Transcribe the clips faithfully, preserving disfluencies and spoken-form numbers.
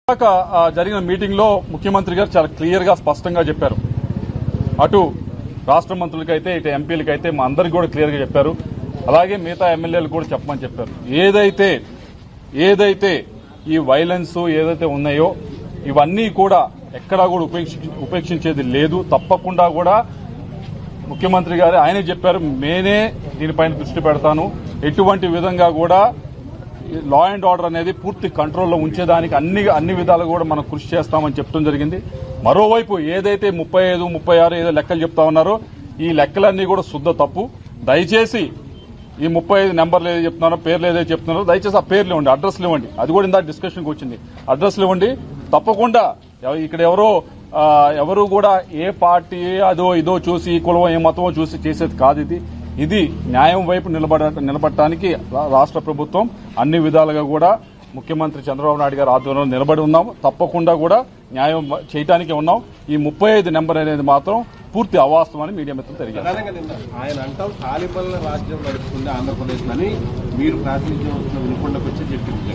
జరిగిన మీటింగ్ లో ముఖ్యమంత్రి గారు చాలా క్లియర్ గా స్పష్టంగా చెప్పారు. అటు రాష్ట్ర మంత్రులకైతే ఇటు ఎంపీలకైతే మా అందరికి కూడా క్లియర్ గా చెప్పారు. అలాగే మిగతా ఎమ్మెల్యేలు కూడా చెప్పమని చెప్పారు. ఏదైతే ఏదైతే ఈ వైలెన్స్ ఏదైతే ఉన్నాయో ఇవన్నీ కూడా ఎక్కడా కూడా ఉపేక్షించేది లేదు. తప్పకుండా కూడా ముఖ్యమంత్రి గారు ఆయనే చెప్పారు, నేనే దీనిపైన దృష్టి పెడతాను. ఎటువంటి విధంగా కూడా లా అండ్ ఆర్డర్ అనేది పూర్తి కంట్రోల్లో ఉంచేదానికి అన్ని అన్ని విధాలు కూడా మనం కృషి చేస్తామని చెప్పడం జరిగింది. మరోవైపు ఏదైతే ముప్పై ఐదు ముప్పై ఆరు ఏదో లెక్కలు చెప్తా ఉన్నారో ఈ లెక్కలన్నీ కూడా శుద్ధ తప్పు. దయచేసి ఈ ముప్పై ఐదు నెంబర్లు ఏదో చెప్తున్నారో పేర్లు ఏదైతే చెప్తున్నారో దయచేసి ఆ పేర్లు ఇవ్వండి, అడ్రస్లు ఇవ్వండి. అది కూడా ఇందాక డిస్కషన్కి వచ్చింది. అడ్రస్లు ఇవ్వండి. తప్పకుండా ఇక్కడ ఎవరో ఎవరు కూడా ఏ పార్టీ అదో ఇదో చూసి కులం ఏ మతమో చూసి చేసేది కాదు. ఇది ఇది న్యాయం వైపు నిలబడ నిలబడటానికి రాష్ట్ర ప్రభుత్వం అన్ని విధాలుగా కూడా ముఖ్యమంత్రి చంద్రబాబు నాయుడు గారి ఆధ్వర్యంలో నిలబడి ఉన్నాము. తప్పకుండా కూడా న్యాయం చేయడానికే ఉన్నాం. ఈ ముప్పై ఐదు నెంబర్ అనేది మాత్రం పూర్తి అవాస్తవమని మీడియా మిత్రులు తెలియజేస్తారు. ఆయన అంటాం తాలిబాన్ల రాజ్యం నడుస్తుంది ఆంధ్రప్రదేశ్ అని మీరు ప్రాతినిధ్యం వస్తున్న వినుకొండకు వచ్చి చెప్పింది.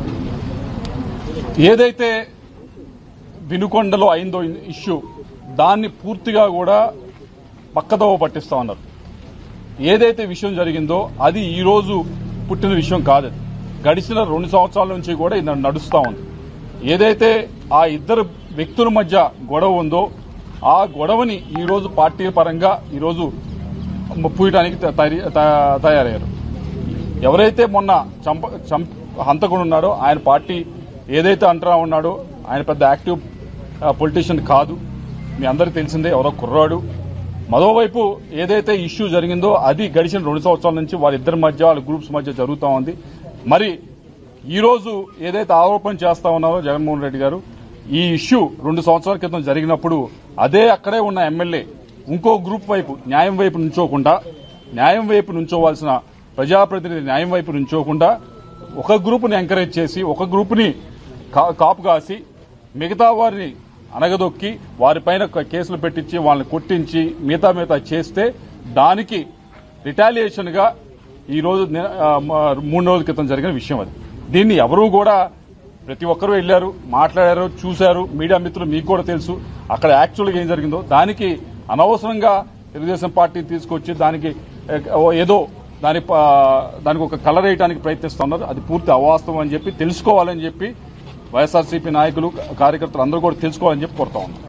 ఏదైతే వినుకొండలో అయిందో ఇష్యూ దాన్ని పూర్తిగా కూడా పక్కదోవ పట్టిస్తా ఉన్నారు. ఏదైతే విషయం జరిగిందో అది ఈ రోజు పుట్టిన విషయం కాదు. గడిచిన రెండు సంవత్సరాల నుంచి కూడా ఇది నడుస్తా ఉంది. ఏదైతే ఆ ఇద్దరు వ్యక్తుల మధ్య గొడవ ఉందో ఆ గొడవని ఈ రోజు పార్టీ పరంగా ఈరోజు పూయడానికి తయారయ్యారు. ఎవరైతే మొన్న చంప చంప హంతకుడు ఉన్నాడో ఆయన పార్టీ ఏదైతే అంటరా ఉన్నాడో ఆయన పెద్ద యాక్టివ్ పొలిటీషియన్ కాదు. మీ అందరికీ తెలిసిందే, ఎవరో కుర్రాడు. మరోవైపు ఏదైతే ఇష్యూ జరిగిందో అది గడిచిన రెండు సంవత్సరాల నుంచి వాళ్ళిద్దరి మధ్య వాళ్ళ గ్రూప్స్ మధ్య జరుగుతూ ఉంది. మరి ఈ రోజు ఏదైతే ఆరోపణ చేస్తా ఉన్నారో జగన్మోహన్ రెడ్డి గారు, ఈ ఇష్యూ రెండు సంవత్సరాల క్రితం జరిగినప్పుడు అదే అక్కడే ఉన్న ఎమ్మెల్యే ఇంకో గ్రూప్ వైపు న్యాయం వైపు నుంచోకుండా న్యాయం వైపు నుంచోవాల్సిన ప్రజాప్రతినిధి న్యాయం వైపు నుంచోకుండా ఒక గ్రూపుని ఎంకరేజ్ చేసి ఒక గ్రూపుని కాపు కాసి మిగతా వారిని అనగదొక్కి వారిపైన కేసులు పెట్టించి వాళ్ళని కొట్టించి మిగతా మిగతా చేస్తే దానికి రిటాలియేషన్ గా ఈ రోజు మూడు రోజుల క్రితం జరిగిన విషయం అది. దీన్ని ఎవరూ కూడా ప్రతి ఒక్కరూ వెళ్లారు, మాట్లాడారు, చూశారు. మీడియా మిత్రులు మీకు కూడా తెలుసు అక్కడ యాక్చువల్గా ఏం జరిగిందో. దానికి అనవసరంగా తెలుగుదేశం పార్టీ తీసుకొచ్చి దానికి ఏదో దాని దానికి ఒక కలర్ వేయడానికి ప్రయత్నిస్తున్నారు. అది పూర్తి అవాస్తవం అని చెప్పి తెలుసుకోవాలని చెప్పి వైఎస్ఆర్సీపీ నాయకులు కార్యకర్తలు అందరూ కూడా తెలుసుకోవాలని చెప్పి కోరుతా ఉన్నారు.